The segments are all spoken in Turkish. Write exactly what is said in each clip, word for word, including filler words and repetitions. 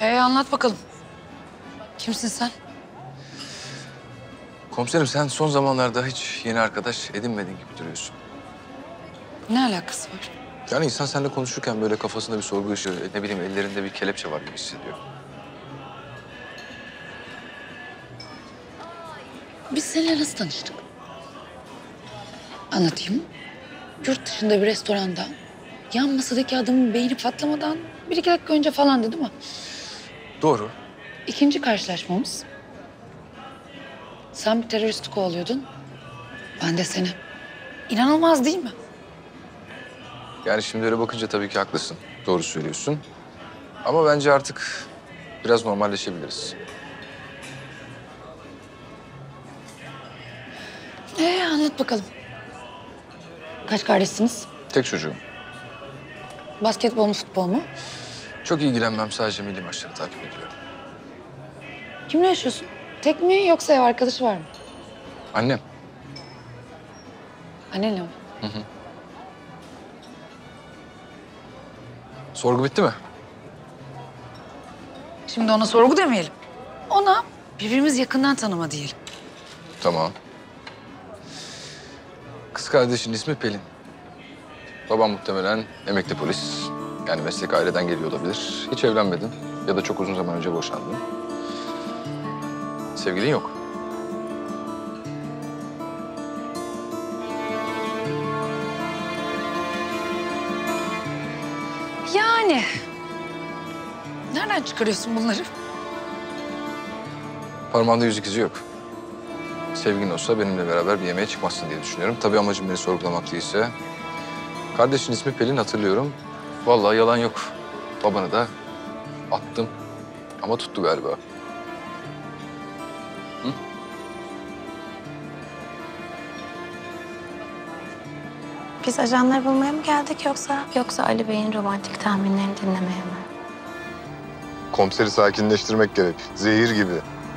Ee, anlat bakalım. Kimsin sen? Komiserim sen son zamanlarda hiç yeni arkadaş edinmedin gibi duruyorsun. Ne alakası var? Yani insan seninle konuşurken böyle kafasında bir sorgu ışığı, ne bileyim ellerinde bir kelepçe var gibi hissediyor. Biz seninle nasıl tanıştık? Anlatayım. Yurt dışında bir restoranda yan masadaki adamın beyni patlamadan bir iki dakika önce falandı değil mi? Doğru. İkinci karşılaşmamız. Sen bir teröristi kovalıyordun. Ben de seni. İnanılmaz değil mi? Yani şimdi öyle bakınca tabii ki haklısın. Doğru söylüyorsun. Ama bence artık biraz normalleşebiliriz. Ee, anlat bakalım. Kaç kardeşsiniz? Tek çocuğum. Basketbol mu, futbol mu? Çok ilgilenmem, sadece milli maçları takip ediyorum. Kimle yaşıyorsun? Tek mi yoksa ev arkadaşı var mı? Annem. Annenle mi? Hı hı. Sorgu bitti mi? Şimdi ona sorgu demeyelim. Ona birbirimizi yakından tanıma diyelim. Tamam. Kız kardeşin ismi Pelin. Babam muhtemelen emekli polis. Yani meslek aileden geliyor olabilir. Hiç evlenmedin ya da çok uzun zaman önce boşandın. Sevgilin yok. Yani. Nereden çıkarıyorsun bunları? Parmağında yüzük izi yok. Sevgin olsa benimle beraber bir yemeğe çıkmazsın diye düşünüyorum. Tabii amacım beni sorgulamak değilse. Kardeşin ismi Pelin, hatırlıyorum. Vallahi yalan yok. Babanı da attım ama tuttu galiba. Hı? Biz ajanları bulmaya mı geldik yoksa yoksa Ali Bey'in romantik tahminlerini dinlemeye mi? Komiseri sakinleştirmek gerek. Zehir gibi.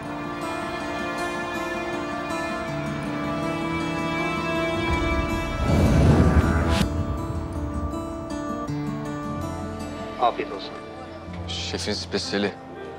Afiyet olsun. Şefin spesiyeli.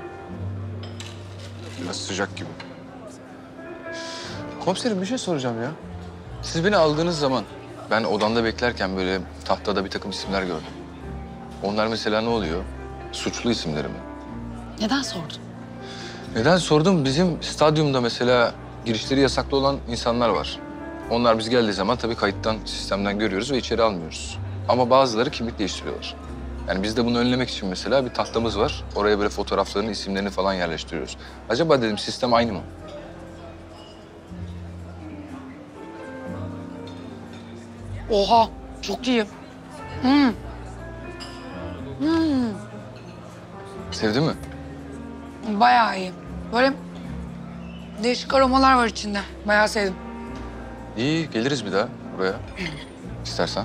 Biraz sıcak gibi. Komiserim bir şey soracağım ya. Siz beni aldığınız zaman ben odamda beklerken böyle tahtada bir takım isimler gördüm. Onlar mesela ne oluyor? Suçlu isimleri mi? Neden sordun? Neden sordum? Bizim stadyumda mesela girişleri yasaklı olan insanlar var. Onlar biz geldiği zaman tabii kayıttan, sistemden görüyoruz ve içeri almıyoruz. Ama bazıları kimlik değiştiriyorlar. Yani biz de bunu önlemek için mesela bir tahtamız var. Oraya böyle fotoğraflarını, isimlerini falan yerleştiriyoruz. Acaba dedim sistem aynı mı? Oha, çok iyi. Hmm. Hmm. Sevdin mi? Bayağı iyi. Böyle değişik aromalar var içinde. Bayağı sevdim. İyi, geliriz bir daha buraya. İstersen.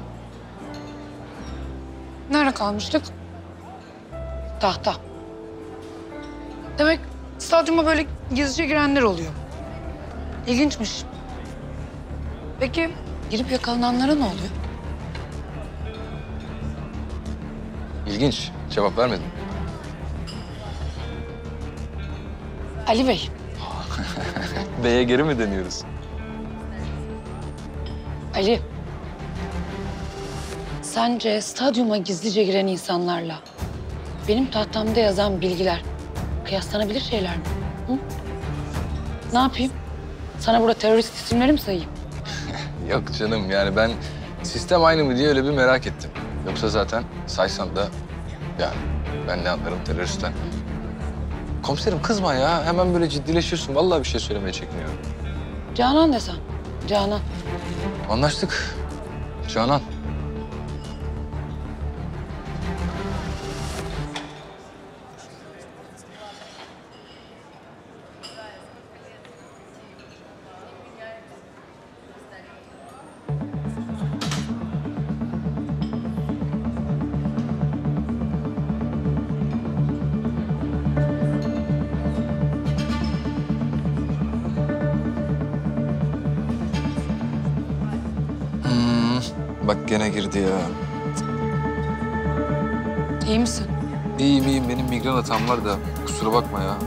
Nerede kalmıştık? Tahta. Demek stadyuma böyle gizlice girenler oluyor. İlginçmiş. Peki girip yakalananlara ne oluyor? İlginç. Cevap vermedin. Ali Bey, B'ye geri mi dönüyoruz? Ali. Sence stadyuma gizlice giren insanlarla benim tahtamda yazan bilgiler kıyaslanabilir şeyler mi? Hı? Ne yapayım? Sana burada terörist isimleri mi sayayım? Yok canım, yani ben sistem aynı mı diye öyle bir merak ettim. Yoksa zaten saysam da yani ben ne anlarım teröristten. Komiserim kızma ya, hemen böyle ciddileşiyorsun. Vallahi bir şey söylemeye çekiniyorum. Canan desem. Canan. Anlaştık. Canan. Hmm, bak gene girdi ya. İyi misin? İyiyim iyiyim. Benim migren hatam var da kusura bakma ya.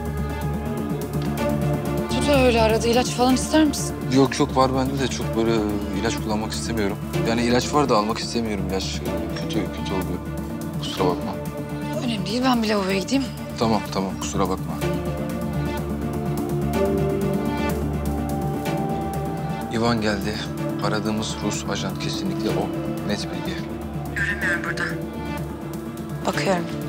Tut öyle arada ilaç falan ister misin? Yok yok var bende de çok böyle ilaç kullanmak istemiyorum. Yani ilaç var da almak istemiyorum ilaç. Kötü kötü oluyor. Kusura bakma. Önemli değil ben bir lavaboya gideyim. Tamam tamam kusura bakma. İvan geldi. Aradığımız Rus ajan kesinlikle o. Net bilgi. Göremiyorum burada. Bakıyorum.